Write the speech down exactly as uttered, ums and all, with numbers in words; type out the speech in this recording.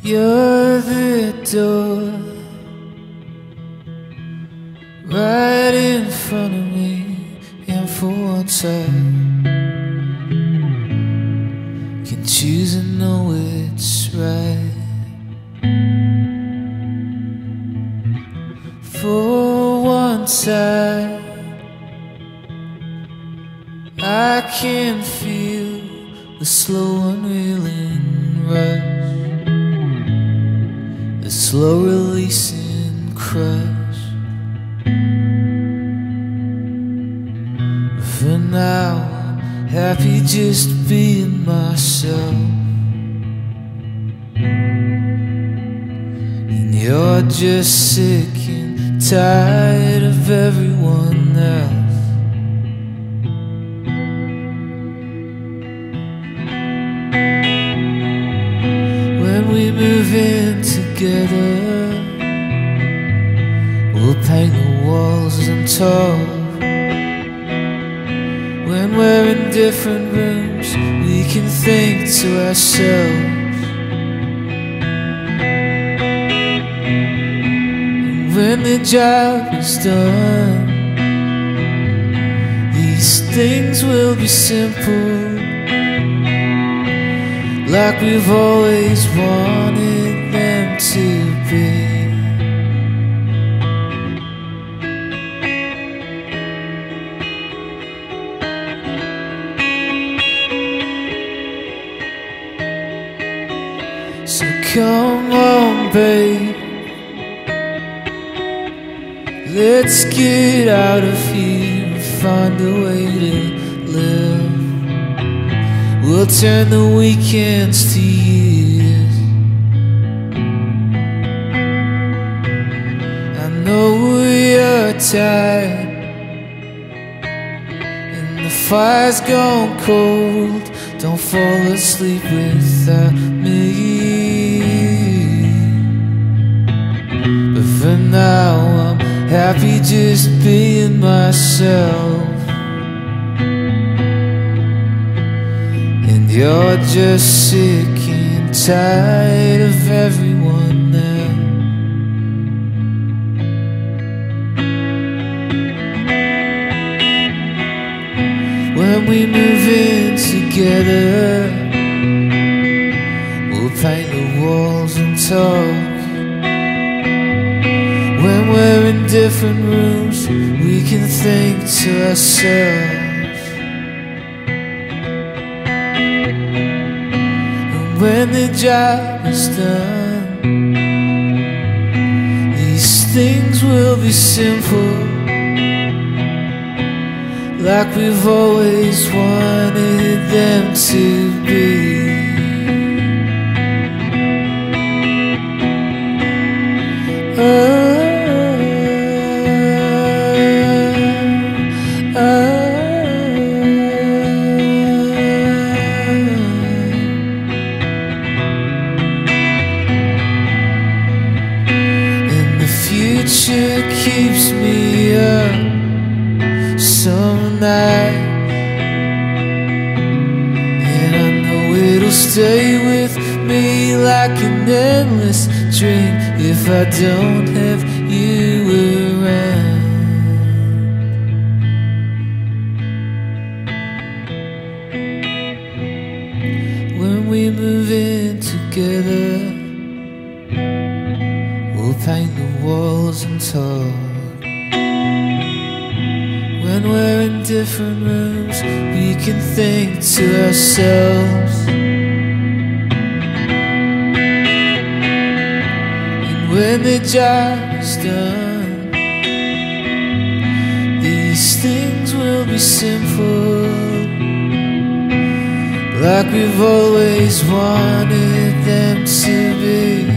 You're the door right in front of me, and for once I can choose and know it's right. For once I I can feel the slow unreeling rush, the slow releasing crush. For now I'm happy just being myself, and you're just sick and tired of everyone else. When we move in together, we'll paint the walls and talk. When we're in different rooms, we can think to ourselves. And when the job is done, these things will be simple, like we've always wanted them to be. So come on, babe, let's get out of here and find a way to live. We'll turn the weekends to years. I know you're tired and the fire's gone cold. Don't fall asleep without me. But for now I'm happy just being myself, and you're just sick and tired of everyone else. When we move in together, we'll paint the walls and talk. When we're in different rooms, we can think to ourselves. And when the job is done, these things will be simple, like we've always wanted them to be. Oh, future keeps me up some night, and I know it'll stay with me like an endless dream if I don't have you around. When we move in together, we'll paint the walls and talk. When we're in different rooms, we can think to ourselves. And when the job is done, these things will be simple, like we've always wanted them to be.